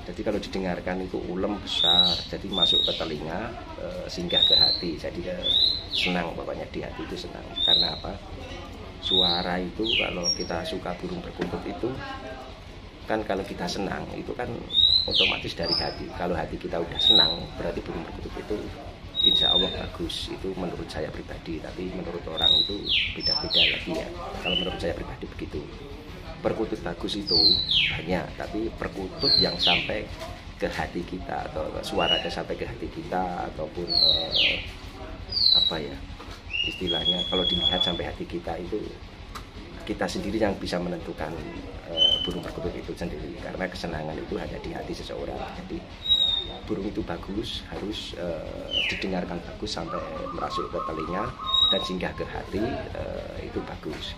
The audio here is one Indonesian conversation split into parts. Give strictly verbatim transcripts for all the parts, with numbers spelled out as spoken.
Jadi kalau didengarkan itu ulem besar, jadi masuk ke telinga, e, singgah ke hati. Jadi e, senang, pokoknya di hati itu senang. Karena apa? Suara itu kalau kita suka burung perkutut itu kan, kalau kita senang itu kan otomatis dari hati. Kalau hati kita udah senang, berarti burung perkutut itu insya Allah bagus. Itu menurut saya pribadi, tapi menurut orang itu beda-beda lagi ya. Kalau menurut saya pribadi begitu. Perkutut bagus itu banyak, tapi perkutut yang sampai ke hati kita, atau suaranya sampai ke hati kita, ataupun eh, apa ya istilahnya, kalau dilihat sampai hati kita, itu kita sendiri yang bisa menentukan eh, burung perkutut itu sendiri. Karena kesenangan itu hanya di hati seseorang. Jadi burung itu bagus, harus eh, didengarkan bagus sampai merasuk ke telinga dan singgah ke hati, eh, itu bagus.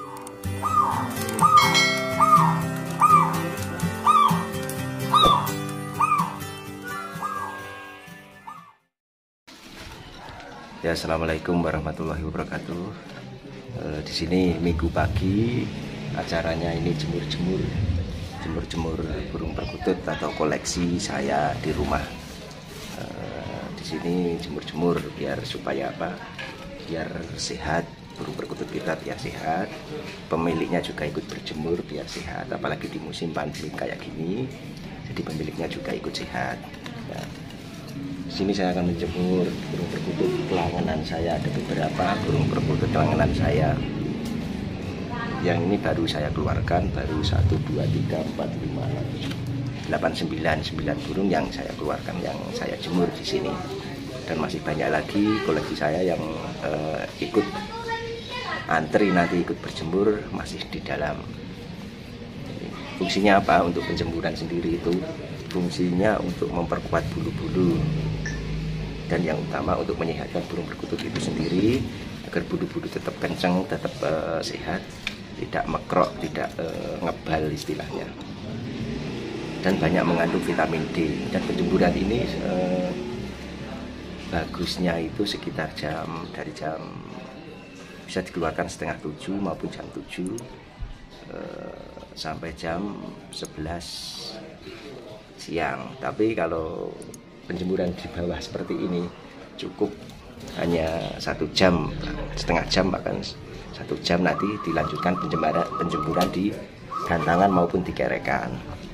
Ya, assalamualaikum warahmatullahi wabarakatuh. E, di sini minggu pagi, acaranya ini jemur-jemur, jemur-jemur burung perkutut atau koleksi saya di rumah. E, di sini jemur-jemur biar supaya apa? Biar sehat. Burung perkutut kita biar sehat, pemiliknya juga ikut berjemur biar sehat, apalagi di musim pandemi kayak gini, jadi pemiliknya juga ikut sehat. Ya. Di sini saya akan menjemur burung perkutut langganan saya, ada beberapa burung perkutut langganan saya. Yang ini baru saya keluarkan, baru satu, dua, tiga, empat, lima, delapan, sembilan, sembilan burung yang saya keluarkan, yang saya jemur di sini. Dan masih banyak lagi koleksi saya yang uh, ikut antri nanti ikut berjemur, masih di dalam. Fungsinya apa? Untuk penjemuran sendiri itu fungsinya untuk memperkuat bulu-bulu, dan yang utama untuk menyehatkan burung perkutut itu sendiri, agar bulu-bulu tetap kencang, tetap uh, sehat, tidak mekrok, tidak uh, ngebal istilahnya, dan banyak mengandung vitamin D. Dan penjemuran ini uh, bagusnya itu sekitar jam dari jam bisa dikeluarkan setengah tujuh maupun jam tujuh eh, sampai jam sebelas siang. Tapi kalau penjemuran di bawah seperti ini cukup hanya satu jam, setengah jam, bahkan satu jam, nanti dilanjutkan penjemuran, penjemuran di gantangan maupun di kerekan.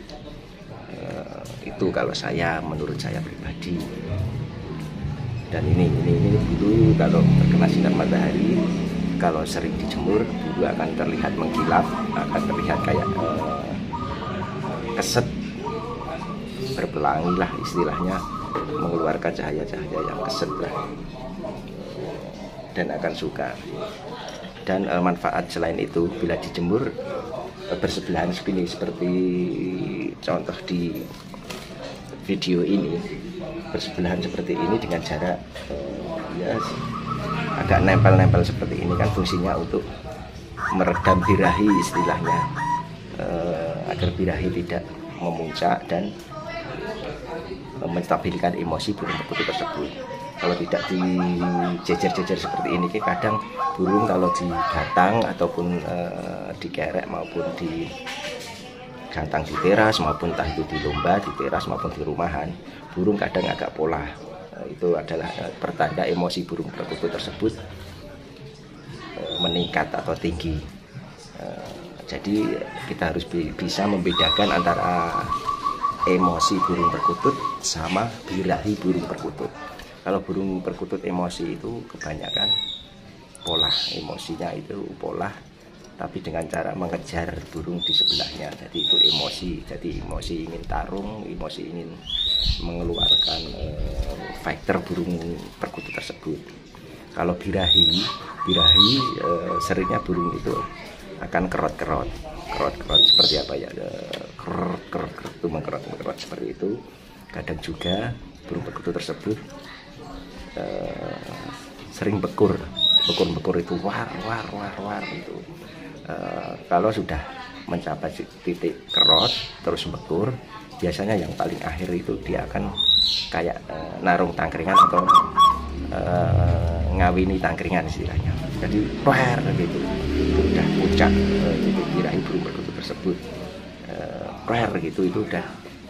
Eh, itu kalau saya, menurut saya pribadi. Dan ini ini ini bulu kalau terkena sinar matahari, kalau sering dijemur, bulu akan terlihat mengkilap, akan terlihat kayak eh, keset, berpelangi lah istilahnya, mengeluarkan cahaya-cahaya yang keset lah, dan akan suka. Dan eh, manfaat selain itu, bila dijemur eh, bersebelahan seperti seperti contoh di video ini, bersebelahan seperti ini dengan jarak eh, ya agak nempel-nempel seperti ini, kan fungsinya untuk meredam birahi istilahnya, eh, agar birahi tidak memuncak dan menstabilkan emosi burung perkutut tersebut. Kalau tidak dijejer-jejer seperti ini, kadang burung kalau digatang ataupun eh, dikerek maupun di gantang di teras, maupun entah itu di lomba, di teras maupun di rumahan, burung kadang agak pola. Itu adalah pertanda emosi burung perkutut tersebut meningkat atau tinggi. Jadi kita harus bisa membedakan antara emosi burung perkutut sama birahi burung perkutut. Kalau burung perkutut emosi itu kebanyakan pola, emosinya itu pola, tapi dengan cara mengejar burung di sebelahnya. Jadi itu emosi, jadi emosi ingin tarung, emosi ingin mengeluarkan eh, fighter burung perkutut tersebut. Kalau birahi, birahi eh, seringnya burung itu akan kerot-kerot, kerot-kerot seperti apa ya, kerot, kerot, kerot itu mengkerot, mengkerot seperti itu. Kadang juga burung perkutut tersebut eh, sering bekur, bekur-bekur itu war, war, war, war itu. Uh, kalau sudah mencapai titik kerot terus bekur, biasanya yang paling akhir itu dia akan kayak uh, narung tangkringan atau uh, ngawini tangkringan istilahnya. Jadi per gitu, itu udah puncak uh, titik birahi burung perkutut tersebut. Uh, per gitu itu udah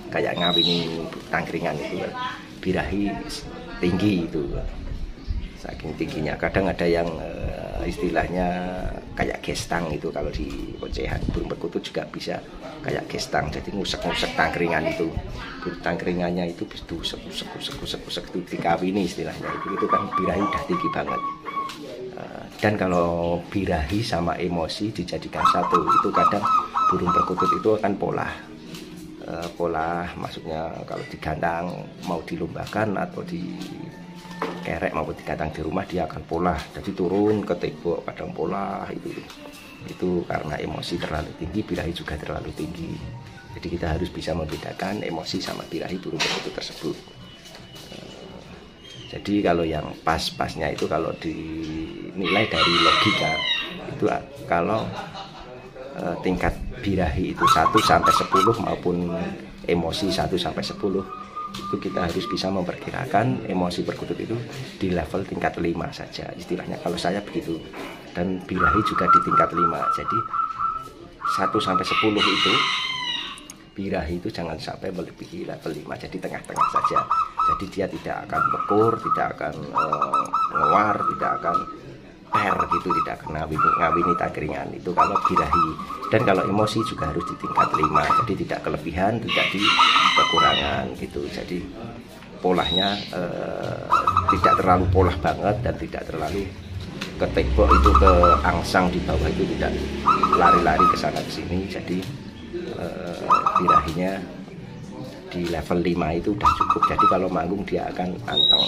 kayak ngawini tangkringan itu birahi tinggi itu, saking tingginya. Kadang ada yang uh, istilahnya kayak gestang itu, kalau di ocehan burung perkutut juga bisa kayak gestang, jadi ngusek-ngusek tangkringan itu. Tangkringannya itu bisa usek-usek-usek-usek itu dikawini istilahnya itu, itu kan birahi udah tinggi banget. Uh, dan kalau birahi sama emosi dijadikan satu, itu kadang burung perkutut itu akan pola. Uh, pola maksudnya kalau digantang mau dilombakan atau di kerek maupun digantang di rumah, dia akan pola, jadi turun ke tembok kadang pola itu itu karena emosi terlalu tinggi, birahi juga terlalu tinggi. Jadi kita harus bisa membedakan emosi sama birahi burung perkutut tersebut. Uh, jadi kalau yang pas-pasnya itu kalau dinilai dari logika itu kalau uh, tingkat birahi itu satu sampai sepuluh maupun emosi satu sampai sepuluh, itu kita harus bisa memperkirakan emosi perkutut itu di level tingkat lima saja istilahnya, kalau saya begitu, dan birahi juga di tingkat lima. Jadi satu sampai sepuluh itu birahi itu jangan sampai melebihi level lima, jadi tengah-tengah saja. Jadi dia tidak akan bekur, tidak akan uh, ngewar, tidak akan per gitu, tidak akan ngawini, ngawini tangkringan itu kalau birahi. Dan kalau emosi juga harus di tingkat lima, jadi tidak kelebihan, tidak di kekurangan gitu. Jadi polanya eh, tidak terlalu polah banget dan tidak terlalu ke tembok itu, ke angsang di bawah itu tidak lari-lari ke sana ke sini. Jadi eh, birahinya di level lima itu udah cukup. Jadi kalau manggung dia akan anteng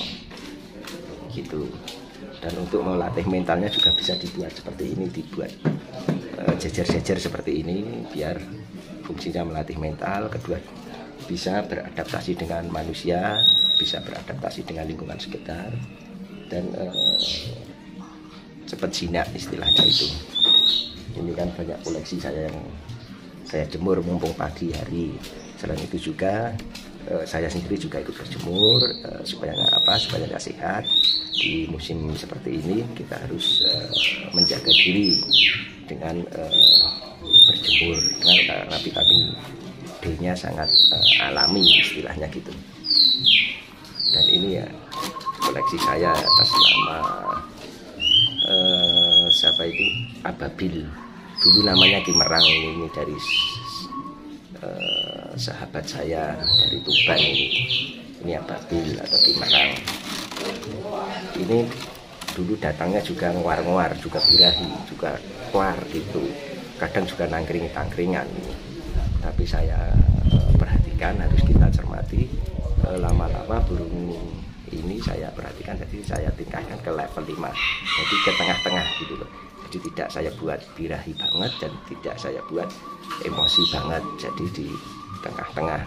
gitu. Dan untuk melatih mentalnya juga bisa dibuat seperti ini, dibuat jejer-jejer uh, seperti ini, biar fungsinya melatih mental. Kedua, bisa beradaptasi dengan manusia, bisa beradaptasi dengan lingkungan sekitar, dan uh, cepat jinak istilahnya itu. Ini kan banyak koleksi saya yang saya jemur mumpung pagi hari. Selain itu juga uh, saya sendiri juga ikut berjemur uh, supaya nggak apa, supaya nggak sehat. Di musim seperti ini kita harus uh, menjaga diri dengan uh, berjemur, karena vitamin D-nya sangat uh, alami istilahnya gitu. Dan ini ya koleksi saya atas nama uh, siapa itu, Ababil. Dulu namanya Kimerang, ini, ini dari uh, sahabat saya dari Tuban ini. Ini Ababil atau Kimerang. Ini dulu datangnya juga nguar-nguar, juga birahi, juga kuar gitu. Kadang juga nangkring tangkringan. Tapi saya perhatikan, harus kita cermati, lama-lama burung ini saya perhatikan, jadi saya tingkatkan ke level lima. Jadi ke tengah-tengah gitu loh. Jadi tidak saya buat birahi banget dan tidak saya buat emosi banget. Jadi di tengah-tengah.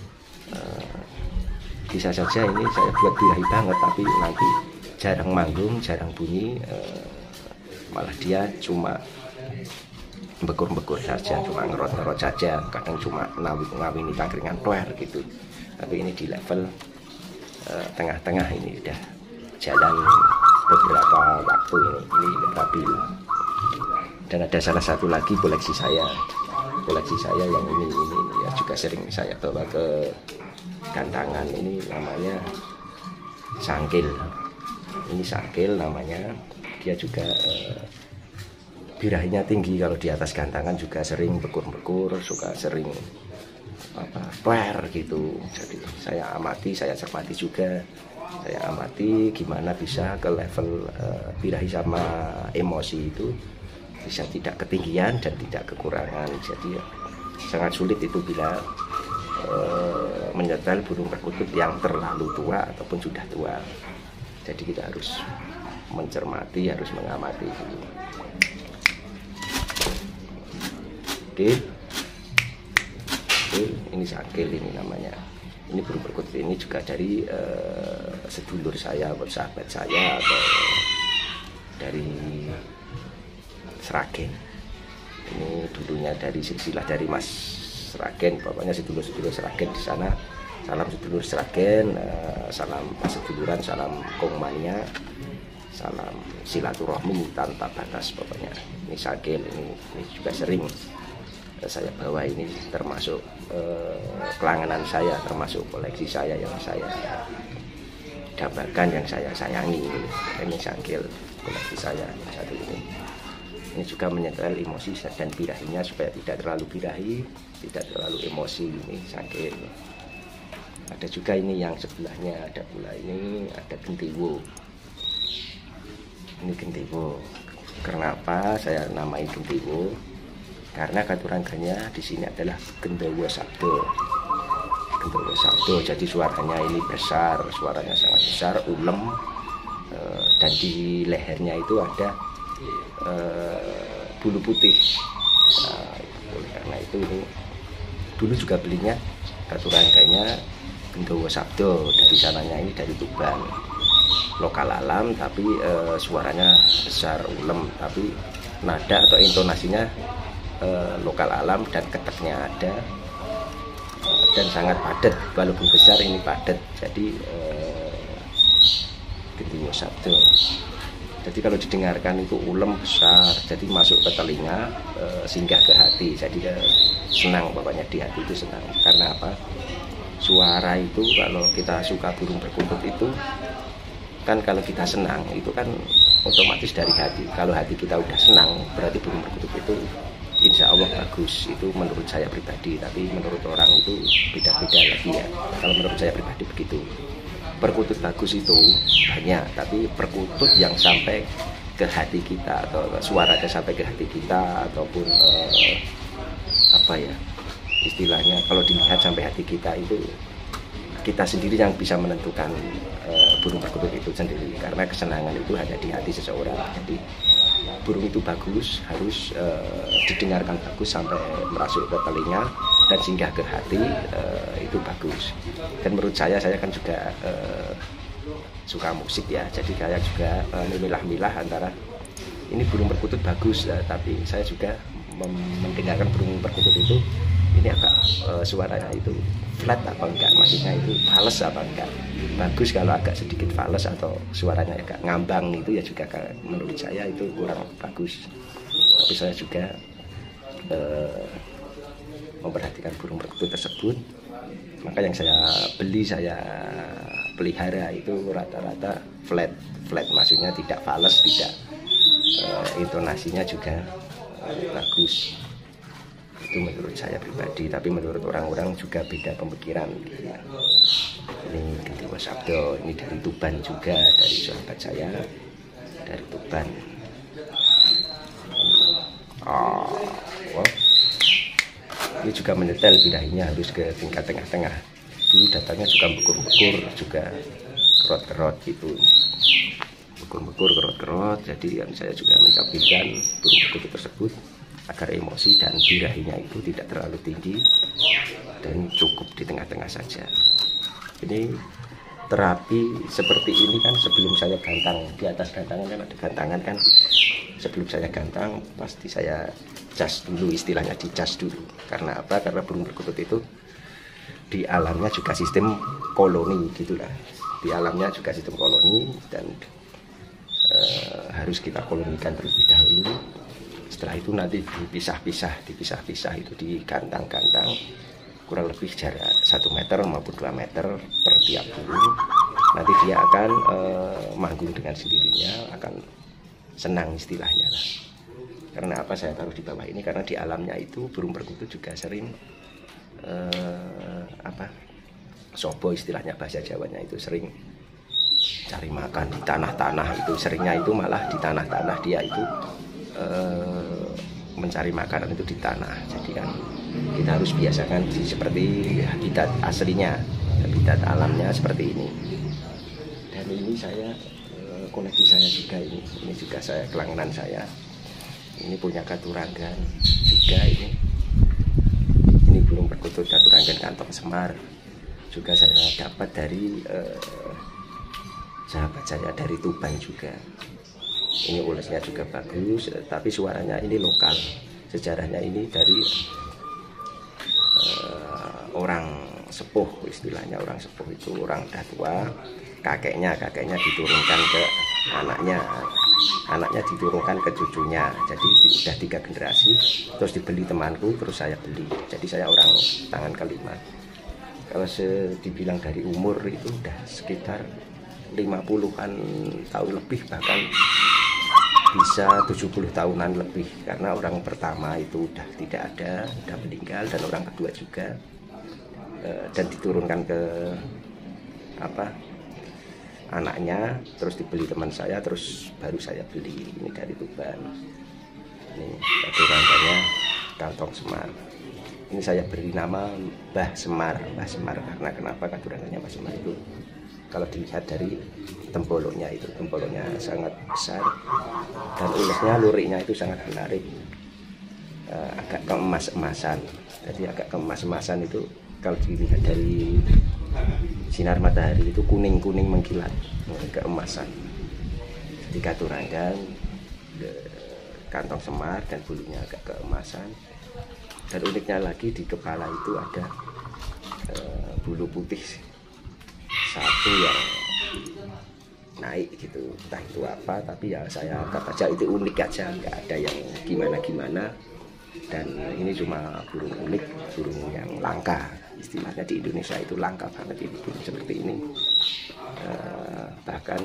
Bisa saja ini saya buat birahi banget, tapi nanti jarang manggung, jarang bunyi, eh, malah dia cuma bekur-bekur saja, cuma ngerot-ngerot saja, kadang cuma ngawini tangkringan toer gitu. Tapi ini di level tengah-tengah, eh, ini udah jalan beberapa waktu ini, ini Ababil. Dan ada salah satu lagi koleksi saya, koleksi saya yang ini, ini, ini ya juga sering saya bawa ke gantangan. Ini namanya sangkil, ini sangkil namanya. Dia juga eh, birahinya tinggi, kalau di atas gantangan juga sering bekur-bekur, suka sering apa per gitu. Jadi saya amati, saya cermati juga, saya amati gimana bisa ke level eh, birahi sama emosi itu bisa tidak ketinggian dan tidak kekurangan. Jadi ya, sangat sulit itu bila Uh, menyetel burung perkutut yang terlalu tua ataupun sudah tua. Jadi kita harus mencermati, harus mengamati gitu. Oke, Oke. Ini sangkil ini namanya. Ini burung perkutut ini juga dari uh, sedulur saya, sahabat saya, atau dari Sragen. Ini dulunya dari silsilah dari Mas Sragen, pokoknya sedulur-sedulur Sragen di sana. Salam sedulur Sragen, uh, salam seduluran, salam kongmania, salam silaturahmi tanpa batas pokoknya. Ini Sragen, ini, ini juga sering saya bawa ini termasuk eh, kelanganan saya, termasuk koleksi saya yang saya dambakan, yang saya sayangi. Ini cangkil koleksi saya yang satu ini. Ini juga menyetel emosi dan birahinya supaya tidak terlalu birahi, tidak terlalu emosi. Ini cangkil. Ada juga ini yang sebelahnya, ada pula ini, ada gentiwo. Ini gentiwo. Kenapa saya namai gentiwo? Karena katurangganya di sini adalah Gendawa Sabdo. Gendawa Sabdo, jadi suaranya ini besar, suaranya sangat besar, ulem, eh, dan di lehernya itu ada eh, bulu putih. Nah, oleh karena itu ini dulu juga belinya katurangganya Gendawa Sabdo, dari sananya ini dari Tuban, lokal alam, tapi e, suaranya besar, ulem, tapi nada atau intonasinya e, lokal alam, dan keteknya ada, dan sangat padat, walaupun besar ini padat. Jadi e, Gendawa Sabdo, jadi kalau didengarkan itu ulem, besar, jadi masuk ke telinga, e, singgah ke hati, jadi e, senang, pokoknya di hati itu senang. Karena apa? Suara itu kalau kita suka burung perkutut itu kan, kalau kita senang itu kan otomatis dari hati. Kalau hati kita udah senang, berarti burung perkutut itu insya Allah bagus. Itu menurut saya pribadi, tapi menurut orang itu beda-beda lagi ya. Kalau menurut saya pribadi begitu. Perkutut bagus itu banyak, tapi perkutut yang sampai ke hati kita, atau suaranya sampai ke hati kita, ataupun eh, apa ya istilahnya, kalau dilihat sampai hati kita, itu kita sendiri yang bisa menentukan e, burung perkutut itu sendiri, karena kesenangan itu hanya di hati seseorang. Jadi burung itu bagus, harus e, didengarkan bagus sampai merasuk ke telinga dan singgah ke hati, e, itu bagus. Dan menurut saya, saya kan juga e, suka musik ya, jadi saya juga e, memilah-milah antara ini burung perkutut bagus, e, tapi saya juga mendengarkan burung perkutut itu ini agak e, suaranya itu flat apa enggak, maksudnya itu fales apa enggak. Bagus kalau agak sedikit fales atau suaranya agak ngambang, itu ya juga menurut saya itu kurang bagus. Tapi saya juga e, memperhatikan burung perkutut tersebut, maka yang saya beli, saya pelihara itu rata-rata flat, flat maksudnya tidak fales, tidak e, intonasinya juga e, bagus. Itu menurut saya pribadi, tapi menurut orang-orang juga beda pemikiran gitu ya. Ini Gendawa Sabdo, ini dari Tuban juga, dari sahabat saya dari Tuban. Oh, wow. Ini juga menyetel, birahinya harus ke tingkat tengah-tengah. Dulu datangnya juga bekur-bekur, juga kerot-kerot gitu, bekur-bekur, kerot-kerot. Jadi yang saya juga mencampingkan burung perkutut tersebut agar emosi dan birahinya itu tidak terlalu tinggi dan cukup di tengah-tengah saja. Ini terapi seperti ini kan sebelum saya gantang, di atas gantangan kan ada gantangan kan, sebelum saya gantang pasti saya cas dulu, istilahnya dicas dulu. Karena apa? Karena burung perkutut itu di alamnya juga sistem koloni gitulah, di alamnya juga sistem koloni, dan e, harus kita kolonikan terlebih dahulu. Setelah itu nanti dipisah-pisah, dipisah-pisah itu digantang-gantang kurang lebih jarak satu meter maupun dua meter per tiap burung. Nanti dia akan e, manggung dengan sendirinya, akan senang istilahnya lah. Karena apa saya taruh di bawah ini? Karena di alamnya itu burung perkutut juga sering e, apa sobo istilahnya, bahasa Jawanya itu sering cari makan di tanah-tanah. Itu seringnya itu malah di tanah-tanah, dia itu e, mencari makanan itu di tanah. Jadi kan kita harus biasakan seperti habitat aslinya, habitat alamnya seperti ini. Dan ini saya e, koleksi saya juga, ini ini juga saya kelanganan saya. Ini punya Katuranggan juga, ini ini burung perkutut Katuranggan kantong semar, juga saya dapat dari e, sahabat saya dari Tuban juga. Ini ulesnya juga bagus, tapi suaranya ini lokal. Sejarahnya ini dari uh, orang sepuh, istilahnya orang sepuh itu orang udah tua, kakeknya kakeknya diturunkan ke anaknya. anaknya diturunkan ke cucunya, jadi sudah tiga generasi. Terus dibeli temanku, terus saya beli, jadi saya orang tangan kelima. Kalau dibilang dari umur itu udah sekitar lima puluhan tahun lebih, bahkan bisa tujuh puluh tahunan lebih, karena orang pertama itu udah tidak ada, udah meninggal, dan orang kedua juga, dan diturunkan ke apa anaknya, terus dibeli teman saya, terus baru saya beli. Ini dari Tuban, ini batu rangkanya kantong semar. Ini saya beri nama Mbah Semar. Mbah Semar karena kenapa batu rangkanya Mbah Semar itu, kalau dilihat dari temboloknya itu, temboloknya sangat besar dan ulesnya, luriknya itu sangat menarik, uh, agak keemas-emasan. Jadi agak keemas-emasan itu kalau dilihat dari sinar matahari itu kuning-kuning mengkilat, keemasan. Jadi katuranggan, kantong semar dan bulunya agak keemasan. Dan uniknya lagi di kepala itu ada uh, bulu putih satu yang naik gitu, entah itu apa, tapi ya saya anggap aja itu unik aja, nggak ada yang gimana-gimana. Dan ini cuma burung unik, burung yang langka, istilahnya di Indonesia itu langka banget ini burung seperti ini. Uh, bahkan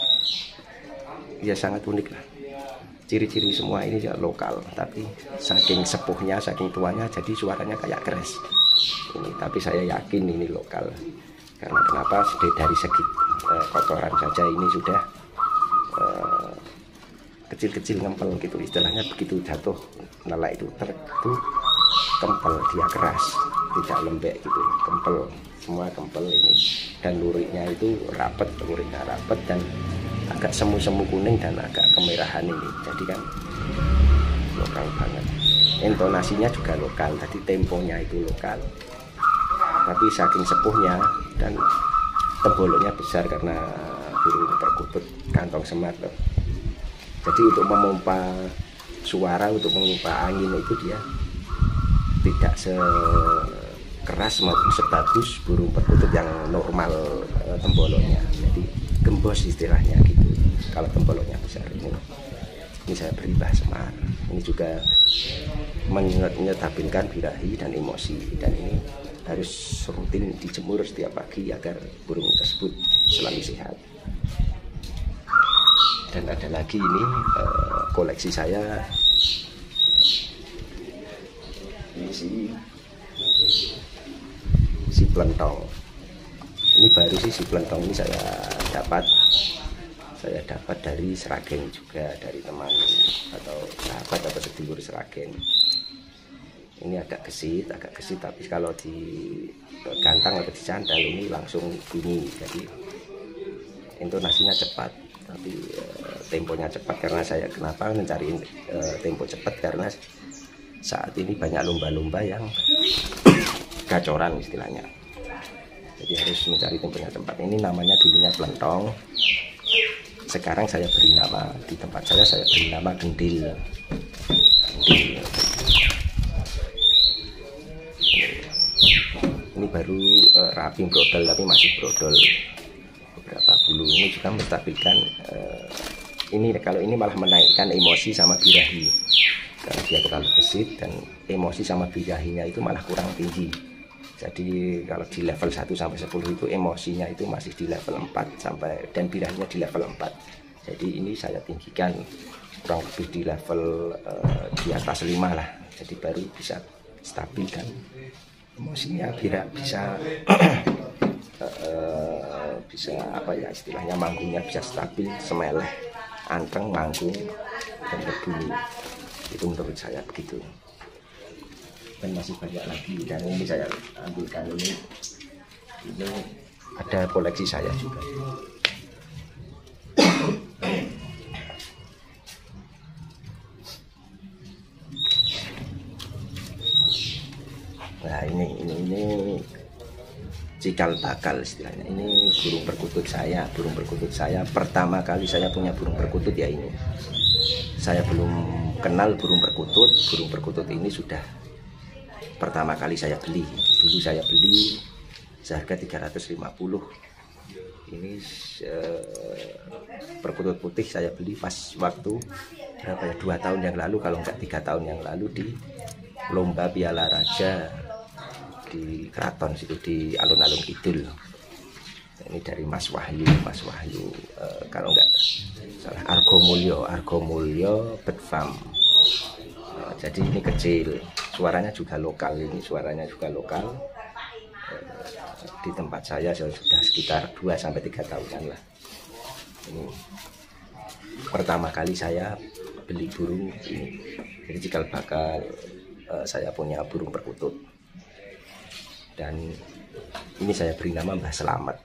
ya sangat unik lah. Ciri-ciri semua ini ya lokal, tapi saking sepuhnya, saking tuanya, jadi suaranya kayak keras. Ini, tapi saya yakin ini lokal. Karena kenapa? Dari segi eh, kotoran saja ini sudah kecil-kecil eh, ngempel gitu, istilahnya begitu jatuh nela itu ter itu kempel, dia keras, tidak lembek gitu, kempel, semua kempel ini. Dan luriknya itu rapet, luriknya rapet dan agak semu-semu kuning dan agak kemerahan ini. Jadi kan lokal banget. Intonasinya juga lokal, tadi temponya itu lokal. Tapi saking sepuhnya dan temboloknya besar karena burung perkutut kantong semar. Jadi untuk memompa suara, untuk memompa angin itu dia tidak sekeras maupun sebagus burung perkutut yang normal e, temboloknya. Jadi gembos istilahnya gitu. Kalau temboloknya besar ini, ini saya beri Mbah Semar. Ini juga menyetabilkan birahi dan emosi, dan ini harus rutin dijemur setiap pagi agar burung tersebut selalu sehat. Dan ada lagi ini uh, koleksi saya, ini si si plentong. Ini baru sih si plentong ini saya dapat saya dapat dari Sragen juga, dari teman atau sahabat atau sedulur Sragen. Ini agak gesit, agak gesit, tapi kalau di gantang atau dicandal ini langsung bunyi. Jadi intonasinya cepat, tapi uh, temponya cepat. Karena saya kenapa mencari uh, tempo cepat, karena saat ini banyak lomba-lomba yang gacoran istilahnya. Jadi harus mencari temponya cepat. Ini namanya dulunya plentong. Sekarang saya beri nama, di tempat saya saya beri nama gendil. Gendil. Ini baru uh, rapi brodol, tapi masih brodol. Beberapa bulu ini juga menstabilkan. Uh, ini kalau ini malah menaikkan emosi sama birahi, karena dia terlalu gesit dan emosi sama birahinya itu malah kurang tinggi. Jadi kalau di level satu sampai sepuluh itu emosinya itu masih di level empat sampai, dan birahinya di level empat. Jadi ini saya tinggikan kurang lebih di level uh, di atas lima lah. Jadi baru bisa stabil dan emosinya tidak bisa uh, bisa apa ya istilahnya, manggungnya bisa stabil, semeleh, anteng, manggung dan berbunyi. Itu menurut saya begitu. Dan masih banyak lagi, dan ini saya ambilkan ini, ini ada koleksi saya juga. Nah ini ini ini cikal bakal istilahnya. Ini burung perkutut saya, burung perkutut saya pertama kali saya punya burung perkutut ya ini. Saya belum kenal burung perkutut, burung perkutut ini sudah pertama kali saya beli. Dulu saya beli seharga tiga ratus lima puluh Ini uh, perkutut putih saya beli pas waktu berapa ya, dua tahun yang lalu kalau enggak tiga tahun yang lalu di lomba Piala Raja di Keraton situ di alun-alun Kidul. Ini dari Mas Wahyu, Mas Wahyu uh, kalau enggak salah Argomulyo, Argomulyo Bird Farm. Uh, jadi ini kecil, suaranya juga lokal, ini suaranya juga lokal. Uh, di tempat saya sudah sekitar dua sampai tiga tahunan lah. Ini pertama kali saya beli burung ini. Jadi cikal bakal uh, saya punya burung perkutut. Dan ini saya beri nama Mbah Selamat.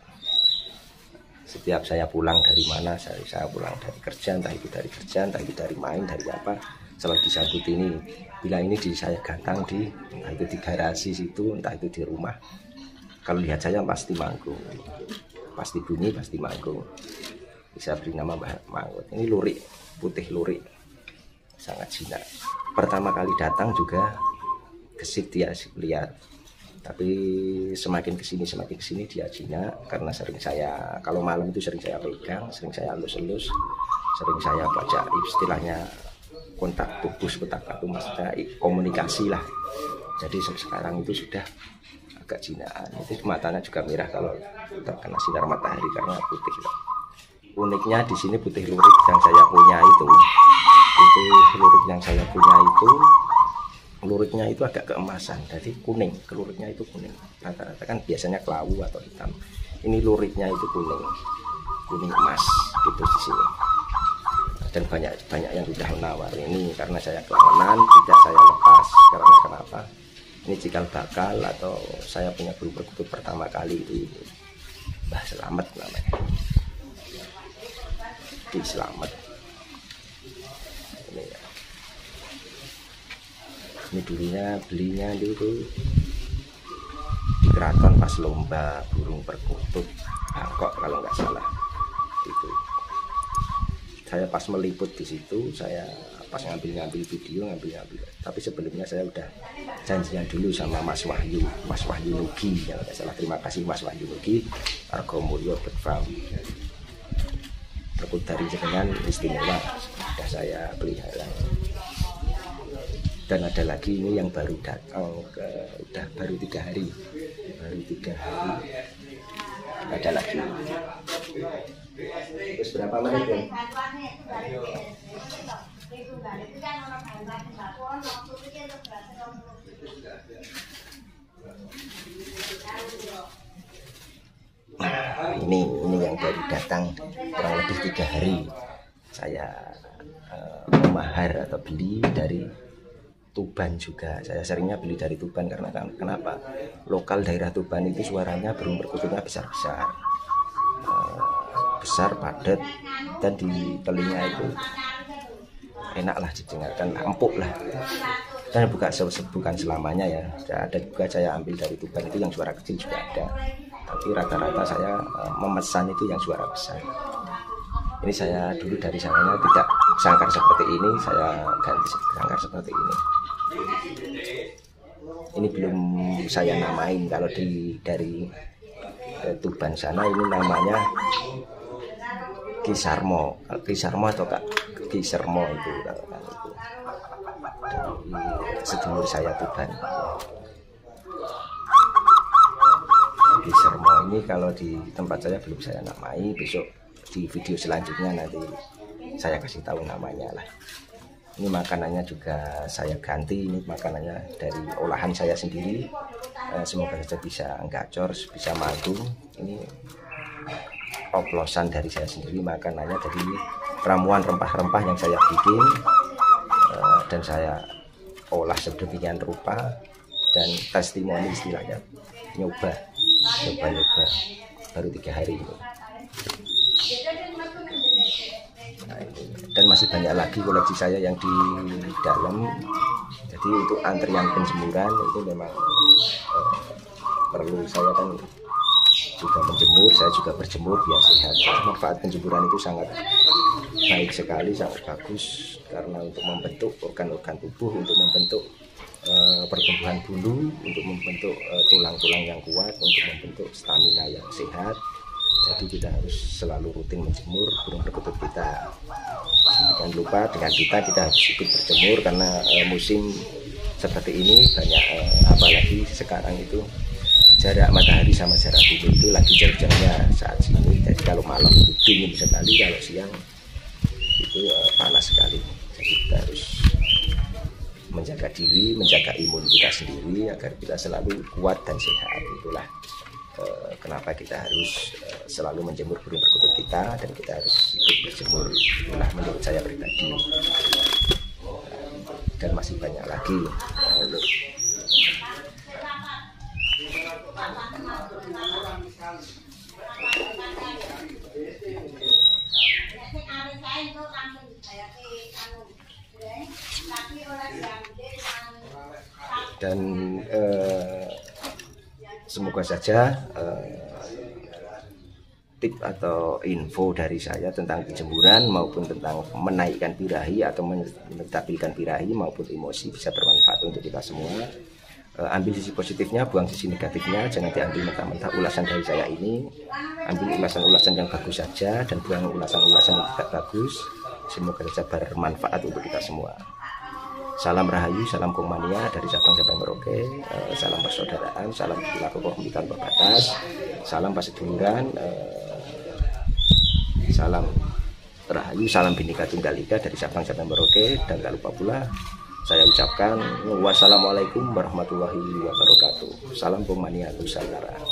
Setiap saya pulang dari mana, saya, saya pulang dari kerja, entah itu dari kerja, entah itu dari main, dari apa, selalu disambut ini. Bila ini di saya gantang di, entah itu di garasi situ, entah itu di rumah. Kalau lihat saya pasti manggung, pasti bunyi, pasti manggung. Bisa beri nama Mbah Mangut. Ini lurik, putih lurik, sangat jinak. Pertama kali datang juga gesit dia liar. Tapi semakin kesini semakin kesini dia jinak karena sering saya kalau malam itu sering saya pegang, sering saya elus-elus, sering saya baca istilahnya kontak tubus, kontak batu, maksudnya komunikasi lah. Jadi sekarang itu sudah agak jinaan. Itu matanya juga merah kalau terkena sinar matahari karena putih. Uniknya di sini putih lurik yang saya punya itu, itu lurik yang saya punya itu. Luriknya itu agak keemasan, jadi kuning, keluriknya itu kuning. Rata-rata kan biasanya kelawu atau hitam. Ini luriknya itu kuning, kuning emas gitu di sini. Dan banyak banyak yang sudah menawar ini karena saya kelangenan, tidak saya lepas. Karena kenapa? Ini cikal bakal atau saya punya burung perkutut pertama kali itu Mbah Selamat namanya. Di Selamat. Ini ya. Ini dulunya belinya itu di Keraton pas lomba burung perkutut Bangkok kalau nggak salah. Itu saya pas meliput di situ, saya pas ngambil-ngambil video, ngambil-ngambil. Tapi sebelumnya saya udah janjian dulu sama Mas Wahyu, Mas Wahyu Nugi kalau nggak salah. Terima kasih Mas Wahyu Nugi, Argomulyo Bird Farm. Perkutut dari jenengan istimewa, sudah saya pelihara. Dan ada lagi ini yang baru datang ke udah baru tiga hari baru tiga hari ada lagi. Terus berapa menit ya? Nah, ini ini yang baru datang kurang lebih tiga hari saya uh, memahar atau beli dari Tuban juga. Saya seringnya beli dari Tuban karena kenapa? Lokal daerah Tuban itu suaranya burung perkututnya besar-besar, uh, besar, padat, dan di telinga itu enaklah didengarkan, empuk lah. Dan bukan bukan selamanya ya. Ada juga saya ambil dari Tuban itu yang suara kecil juga ada. Tapi rata-rata saya uh, memesan itu yang suara besar. Ini saya dulu dari sananya tidak sangkar seperti ini, saya ganti sangkar seperti ini. Ini belum saya namain. Kalau di dari eh, Tuban sana ini namanya Kisarmo, Kisarmo atau Kak Kisermo itu kalau kan itu. Dari sedulur saya Tuban. Kisermo ini kalau di tempat saya belum saya namai, besok di video selanjutnya nanti saya kasih tahu namanya lah. Ini makanannya juga saya ganti, ini makanannya dari olahan saya sendiri. Eh, semoga saja bisa gacor, bisa manggung. Ini oplosan dari saya sendiri makanannya, dari ramuan rempah-rempah yang saya bikin eh, dan saya olah sedemikian rupa, dan testimoni istilahnya, nyoba nyoba-nyoba baru tiga hari ini. Nah, dan masih banyak lagi koleksi saya yang di dalam. Jadi untuk antrian penjemuran itu memang eh, perlu saya kan juga menjemur, saya juga berjemur biar sehat. Manfaat penjemuran itu sangat baik sekali, sangat bagus karena untuk membentuk organ-organ tubuh, untuk membentuk eh, pertumbuhan bulu, untuk membentuk tulang-tulang eh, yang kuat, untuk membentuk stamina yang sehat. Jadi kita harus selalu rutin menjemur burung perkutut kita. Jangan lupa dengan kita kita harus ikut berjemur karena e, musim seperti ini banyak e, apalagi sekarang itu jarak matahari sama jarak bumi itu lagi jauh-jauhnya saat sini. Jadi kalau malam itu dingin sekali, kalau siang itu e, panas sekali. Jadi kita harus menjaga diri, menjaga imun kita sendiri agar kita selalu kuat dan sehat. Itulah e, kenapa kita harus e, selalu menjemur burung perkutut kita dan kita harus ikut berjemur. Itulah menurut saya pribadi. Dan masih banyak lagi. Lalu, dan eh, semoga saja eh, tip atau info dari saya tentang penjemuran maupun tentang menaikkan birahi atau menstabilkan birahi maupun emosi bisa bermanfaat untuk kita semua. E, ambil sisi positifnya, buang sisi negatifnya, jangan diambil mentah-mentah ulasan dari saya ini. Ambil ulasan-ulasan yang bagus saja dan buang ulasan-ulasan yang tidak bagus. Semoga saja bermanfaat untuk kita semua. Salam Rahayu, salam Kongmania dari Sabang sampai Merauke, e, salam persaudaraan, salam perilaku komunitas berbatas, salam paseduluran, e, salam Rahayu, salam Bhinneka Tunggal Ika dari Sabang sampai Merauke. Dan tak lupa pula saya ucapkan wassalamualaikum warahmatullahi wabarakatuh. Salam Kongmania Nusantara.